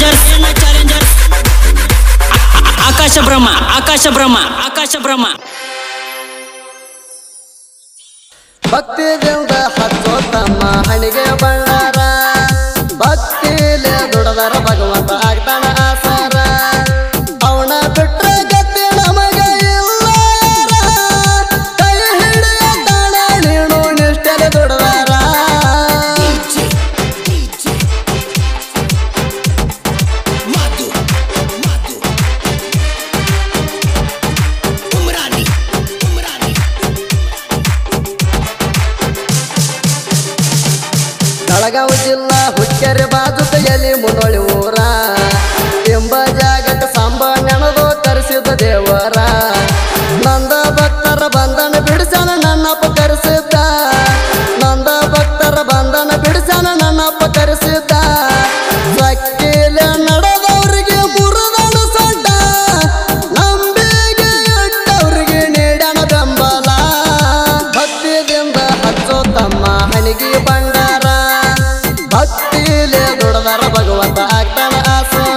ಆಕಾಶ ಬ್ರಹ್ಮ ಭಕ್ತಿದಿಂದ ಹಚ್ಚೋ ತಮ್ಮ ಹಣಿಗೆ ಬಣ್ಣಾರ ಭಕ್ತಿಲೇ ದುಡದರ ಭಗವಂತ ಆಗ್ತಾನ ಆಸಾರ ಅವನ ಬಿಟ್ರೆ ಗತಿ ನಮಗ ಇಲ್ಲ ಕೈ ಹಿಡಿಯ ತಾಣ ನೀನು ನಿಷ್ಠೆಲೆ ದುಡದಾರ ಬೆಳಗಾವಿ ಜಿಲ್ಲಾ ಹುಕ್ಕೇರಿ ಬಾಜುತೆಯಲ್ಲಿ ಮುನ್ನೋಳಿ ಊರ ಎಂಬ ಜಾಗಕ್ಕೆ ಸಾಂಬ ನೆನದು ಕರೆಸಿದ ದೇವರ ನಂದ ಭಕ್ತರ ಬಂಧನ ಬಿಡಿಸನ ನನ್ನಪ್ಪ ಕರೆಸಿದ್ದ ನಂದ ಭಕ್ತರ ಬಂಧನ ಬಿಡಿಸನ ನನ್ನಪ್ಪ ಕರೆಸಿದ್ದ ಸಕ್ಕಿಲೆ ನಡೆದವರಿಗೆ ಮುರಿದನು ಸೊಡ್ಡ ನಂಬಿಗೆ ಇಟ್ಟವರಿಗೆ ನೀಡನ ಬೆಂಬಲ ಭಕ್ತಿದಿಂದ ಹಚ್ಚೋ ತಮ್ಮ ಹಣಿಗೆ ಬಂಡಾರ ಭಕ್ತಿಲೇ ದುಡದರ ಭಗವಂತ ಆಗ್ತಾನ ಆಸೋರ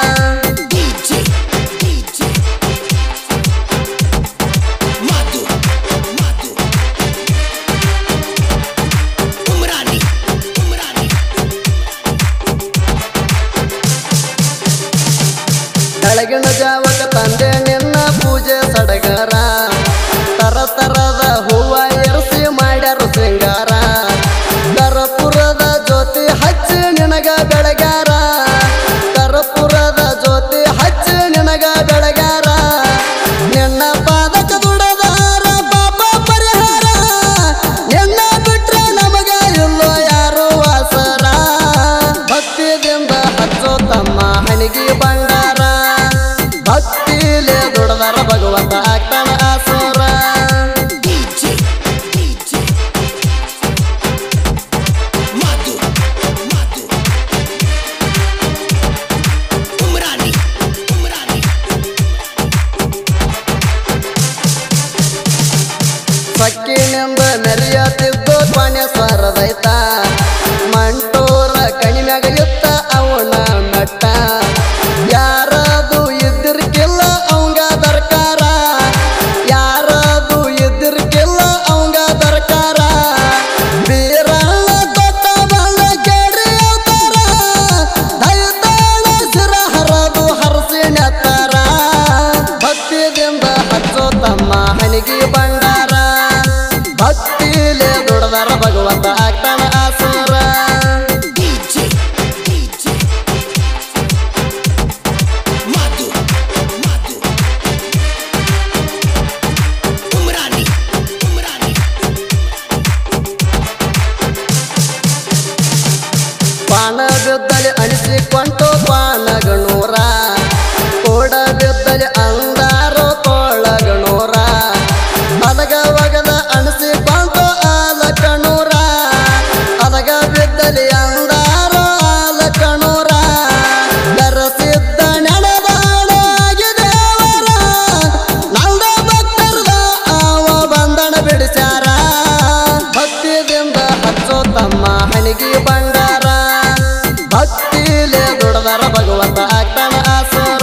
ಬೆಳಗಿನ ಜಾವಕ ತಂದೆ ನಿನ್ನ ಪೂಜೆ ಸಡಗರ ತರ ತರದ ಹೂವ ಎರಸಿ ಮಾಡ್ಯಾರು ಶೃಂಗಾರ ಕರ್ಪೂರದ ಜ್ಯೋತಿ ಹಚ್ಚಿ ನಿನಗ ಬೆಳಗಾರ ಕರ್ಪೂರದ ಜ್ಯೋತಿ ಹಚ್ಚಿ ನಿನಗ ಬೆಳಗಾರ ನಿನ್ನ ಪಾದಕ ದುಡದಾರ ಪಾಪ ಪರಿಹಾರ ನಿನ್ನ ಬಿಟ್ರೆ ನಮಗ ಇಲ್ಲೋ ಯಾರು ವಾಸರ ಭಕ್ತಿದಿಂದ ಹಚ್ಚೋ ತಮ್ಮ ಹಣಿಗೆ ಬಂಡಾರ ಭಕ್ತಿಲೇ ದುಡದಾರ ಭಗವಂತ ಆಗ್ತಾನ ಆಸೋರ ಸಕ್ಕಿನಿಂದ ಮೆರೆಯತಿದ್ದು ಪಾನೇಶ್ವರದೈತ ಮಂಟೂರ ಕಣಿಮ್ಯಾಗ ಇತ್ತ ಅವನ ನಟ್ಟ ಯಾರದು ಇದ್ದಿರ್ಕಿಲ್ಲ ಅವಂಗ ದರ್ಕಾರ ಯಾರದು ಇದ್ದಿರ್ಕಿಲ್ಲ ಅವಂಗ ದರ್ಕಾರ ಬೀರಣ್ಣ ದೊಡ್ಡ ಬಲ್ಲ ಕೇಳಿ ಅವತಾರ ದೈತಾಳ ಸಿರ ಹರದು ಹರಸಿ ನೆತ್ತಾರ ಭಕ್ತಿದಿಂದ ಹಚ್ಚೋ ತಮ್ಮ ಹಣಿಗೆ ಬಂಡಾರ ಭಕ್ತಿಲೇ ದುಡದಾರ ಭಗವಂತ ಆಗ್ತಾನ ಆಸೋರ ಪಾನ ಬಿದ್ದಲ್ಲಿ ಅನಿಸಿಕೊಂಟು ಪಾನಗಣೂರ ಕೋಡ ಬಿದ್ದಲ್ಲಿ ಅಂದಾರೋ ಕೋಳಗಣೂರ ಅಲಗ ಒಗದ ಅನಿಸಿಕೊಂಟು ಆಲಕಣೂರ ಅಲಗ ಬಿದ್ದಲ್ಲಿ ಅಂದಾರೋ ಆಲಕಣೂರ ಬೆರಸಿದ್ದ ನೆನದಾಡಾಗಿ ದೇವರ ನಂದ ಭಕ್ತರದ ಅವ ಬಂಧನ ಬಿಡಿಸ್ಯಾರ ಭಕ್ತಿದಿಂದ ಹಚ್ಚೋ ತಮ್ಮ ಹಣಿಗೆ ಬಂಡಾರ ಭಕ್ತಿಲೇ ದುಡದಾರ ಭಗವಂತ ಆಗ್ತಾನ ಆಸೋರ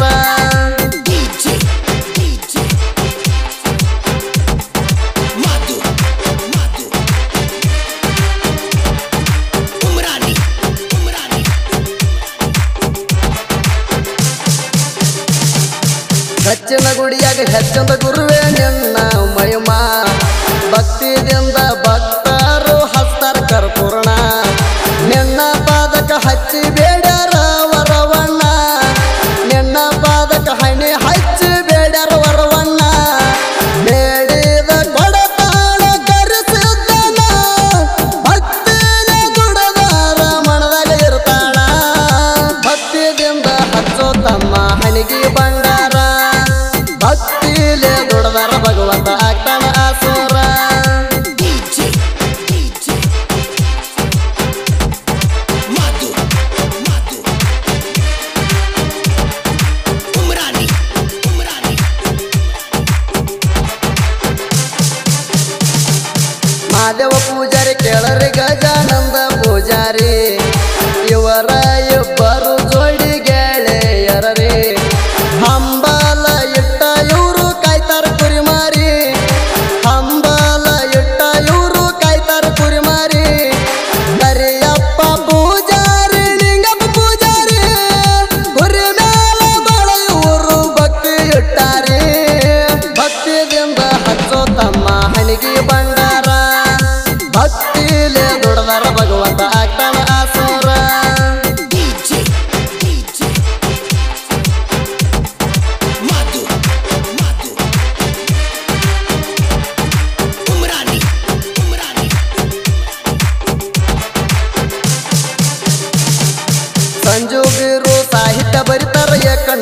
ಹೆಚ್ಚಿನ ಗುಡಿಯಾಗ ಹೆಚ್ಚಂದ ಗುರುವೇ ನಿನ್ನ ಮಹಿಮಾ ಭಕ್ತಿದಿಂದ ಭಕ್ತರು ಹಸ್ತಾರ ಕರ್ಪೂರ್ಣ ನಿನ್ನ ಪಾದಕ ಹಚ್ಚಿ ಬೇಡ್ಯಾರ ವರವಣ್ಣ ನಿನ್ನ ಪಾದಕ ಹಣಿ ಹಚ್ಚಿ ಬೇಡ್ಯಾರ ವರವಣ್ಣ ಬೇಡಿದ ಕೊಡತಾಳ ಕರೆಸಿದ್ದನ ಭಕ್ತಿಲೇ ದುಡದಾರ ಮನದಾಗ ಇರ್ತಾಳ ಭಕ್ತಿದಿಂದ ಹಚ್ಚೋ ತಮ್ಮ ಹಣಿಗೆ ಬಂಡಾರ ಭಕ್ತಿಲೇ ದುಡದಾರ ಭಗವಂತ ಆಗ್ತಾನ ಆಸ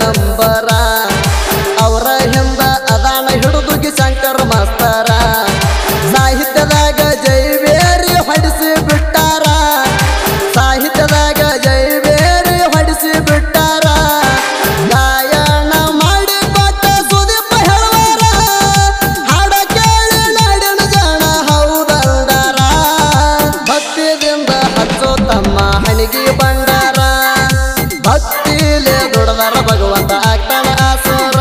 ನಂಬರ ಅವರ ಹಿಂದ ಅದಾನ ಹಿಡಿದುಗಿ ಶಂಕರ ಮಾಸ್ತರ ಸಾಹಿತ್ಯದಾಗ ಜೈವೇರಿ ಹೊಡಿಸಿ ಬಿಟ್ಟಾರ ಸಾಹಿತ್ಯದಾಗ ಜೈವೇರಿ ಹೊಡಿಸಿ ಬಿಟ್ಟಾರ ಗಾಯನ ಮಾಡಿ ಕೊಟ್ಟ ಸುದೀಪ ಹೇಳುವರ ಹಾಡ ಕೇಳಿ ನಾಡಿನ ಜನ ಹೌದಲ್ದಾರ ಭಕ್ತಿದಿಂದ ಹಚ್ಚೋ ತಮ್ಮ ಹಣಿಗೆ ಬಂಡಾರ ಭಕ್ತಿಲೇ ದುಡದಾರ ಭಗವಂತ ಆಗ್ತಾನ ಆಸೋರ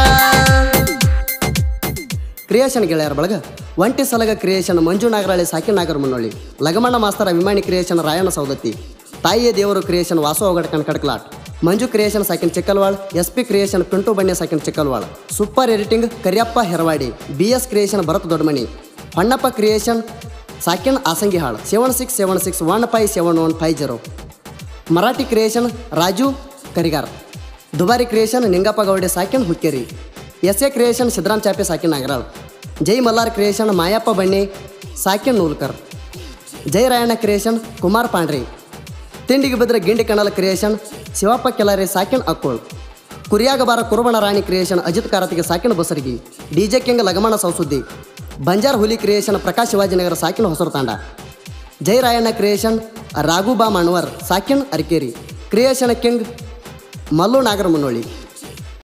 ಕ್ರಿಯೇಷನ್ ಗೆಳೆಯರ ಬಳಗ ಒಂಟಿ ಸಲಗ ಕ್ರಿಯೇಷನ್ ಮಂಜು ನಾಗರಾಳಿ ಸಾಕಿ ನಾಗರ ಮುನ್ನೋಳಿ ಲಗಮಣ್ಣ ಮಾಸ್ತರ ಅಭಿಮಾನಿ ಕ್ರಿಯೇಷನ್ ರಾಯಣ್ಣ ಸೌದತ್ತಿ ತಾಯಿಯ ದೇವರು ಕ್ರಿಯೇಷನ್ ವಾಸು ಒಗಡ್ಕನ್ ಕಡ್ಕಲಾಟ್ ಮಂಜು ಕ್ರಿಯೇಷನ್ ಸಾಕಿನ ಚಿಕ್ಕಲ್ವಾಳ್ SP ಕ್ರಿಯೇಷನ್ ಪಿಂಟು ಬಣ್ಣೆ ಸಾಕಿನ Chikkalwal super editing Kariyappa Herawadi BS creation Bharat Doddamani Honnappa creation ಸಾಕಿನ್ ಆಸಂಗಿಹಾಳ್ 7661571550 ಮರಾಠಿ ಕ್ರಿಯೇಷನ್ ರಾಜು ಕರಿಗಾರ್ ದುಬಾರಿ ಕ್ರಿಯೇಷನ್ ನಿಂಗಪ್ಪ ಗೌಡೆ ಸಾಕಿನ್ ಹುಕ್ಕೇರಿ SA ಕ್ರಿಯೇಷನ್ ಸಿದ್ದರಾಮ್ ಚಾಪೆ ಸಾಕಿನ್ ನಾಗರಾಳ್ ಜೈ ಮಲ್ಲಾರ್ ಕ್ರಿಯೇಷನ್ ಮಾಯಪ್ಪ ಬಣ್ಣೆ ಸಾಕಿನ್ ನೂಲ್ಕರ್ ಜೈ ರಾಯಣ್ಣ ಕ್ರಿಯೇಷನ್ ಕುಮಾರ್ ಪಾಂಡ್ರಿ ತಿಂಡಿಗೆ ಬಿದ್ದರೆ ಗಿಂಡಿ ಕಣಲ್ ಕ್ರಿಯೇಷನ್ ಶಿವಪ್ಪ ಕೆಲಾರಿ ಸಾಕಿನ್ ಅಕ್ಕೋಳ್ ಕುರಿಯಾಗ ಬಾರ ಕುರುಬಣ ರಾಣಿ ಕ್ರಿಯೇಷನ್ ಅಜಿತ್ ಕಾರತಿಗೆ ಸಾಕಿನ ಬಸರಗಿ DJ ಕಿಂಗ್ ಲಗಮಣ ಸೌಸುದ್ದಿ ಬಂಜಾರ್ ಹುಲಿ ಕ್ರಿಯೇಷನ್ ಪ್ರಕಾಶ್ ಶಿವಾಜಿನಗರ ಸಾಕಿನ ಹೊಸರು ತಾಂಡ ಜೈ ರಾಯಣ್ಣ ಕ್ರಿಯೇಷನ್ ರಾಘು ಬಾ ಮಣ್ವರ್ ಸಾಕಿನ್ ಅರಿಕೇರಿ ಕ್ರಿಯೇಷನ್ ಕಿಂಗ್ ಮಲ್ಲು ನಾಗರ ಮುನ್ನೋಳಿ